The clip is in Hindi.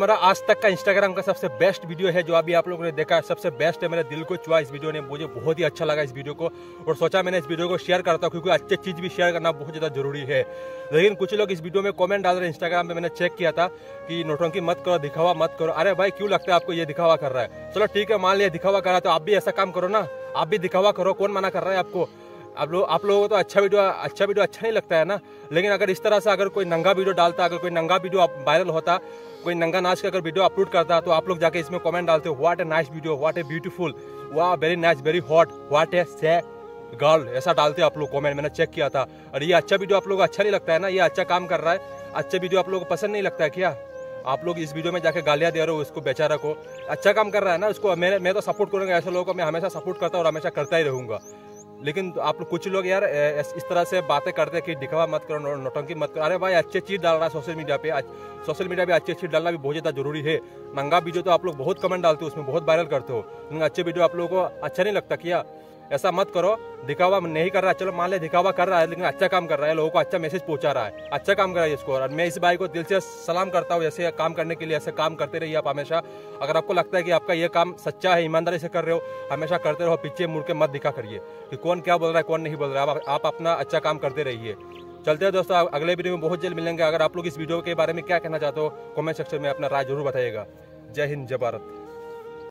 हमारा आज तक का इंस्टाग्राम का सबसे बेस्ट वीडियो है जो अभी आप लोगों ने देखा है, सबसे बेस्ट है। मेरे दिल को छुआ इस वीडियो ने, मुझे बहुत ही अच्छा लगा इस वीडियो को और सोचा मैंने इस वीडियो को शेयर करता हूँ क्योंकि अच्छी चीज़ भी शेयर करना बहुत ज़्यादा जरूरी है। लेकिन कुछ लोग इस वीडियो में कमेंट डाल रहे हैं इंस्टाग्राम पे, मैंने चेक किया था कि नौटंकी मत करो, दिखावा मत करो। अरे भाई क्यों लगता है आपको ये दिखावा कर रहा है? चलो ठीक है, मान लिया दिखावा कर रहा है तो आप भी ऐसा काम करो ना, आप भी दिखावा करो। कौन मना कर रहा है आपको? आप लोगों को तो अच्छा वीडियो अच्छा नहीं लगता है ना। लेकिन अगर इस तरह से अगर कोई नंगा वीडियो डालता, अगर कोई नंगा वीडियो वायरल होता, कोई नंगा नाच का अगर वीडियो अपलोड करता तो आप लोग जाके इसमें कमेंट डालते हो, what a nice video, what a beautiful, वाह very nice, very hot, what a से गर्ल, ऐसा डालते आप लोग कमेंट। मैंने चेक किया था। और ये अच्छा वीडियो आप लोगों को अच्छा नहीं लगता है ना? ये अच्छा काम कर रहा है, अच्छा वीडियो आप लोगों को पसंद नहीं लगता है क्या? आप लोग इस वीडियो में जाके गालियां दे रहे हो उसको, बेचारा को। अच्छा काम कर रहा है ना, उसको मैं तो सपोर्ट करूंगा। ऐसे लोगों को मैं हमेशा सपोर्ट करता हूँ और हमेशा करता ही रहूंगा। लेकिन आप लोग कुछ लोग यार इस तरह से बातें करते हैं कि दिखावा मत करो, नौटंकी मत करो। अरे भाई अच्छी चीज़ डाल रहा है सोशल मीडिया पे, सोशल मीडिया पे अच्छी चीज़ डालना भी बहुत ज़्यादा जरूरी है। नंगा वीडियो तो आप लोग बहुत कमेंट डालते हो, उसमें बहुत वायरल करते हो, लेकिन अच्छे वीडियो आप लोगों को अच्छा नहीं लगता क्या? ऐसा मत करो। दिखावा नहीं कर रहा है, चलो मान ले दिखावा कर रहा है, लेकिन अच्छा काम कर रहा है, लोगों को अच्छा मैसेज पहुंचा रहा है, अच्छा काम कर रहा है इसको। और मैं इस भाई को दिल से सलाम करता हूँ, ऐसे काम करने के लिए। ऐसे काम करते रहिए आप हमेशा। अगर आपको लगता है कि आपका ये काम सच्चा है, ईमानदारी से कर रहे हो, हमेशा करते रहो, पीछे मुड़ के मत दिखा करिए कि कौन क्या बोल रहा है कौन नहीं बोल रहा है। आप अपना अच्छा काम करते रहिए। चलते हैं दोस्तों, अगले वीडियो में बहुत जल्द मिलेंगे। अगर आप लोग इस वीडियो के बारे में क्या कहना चाहते हो कमेंट सेक्शन में अपना राय जरूर बताइएगा। जय हिंद, जय भारत।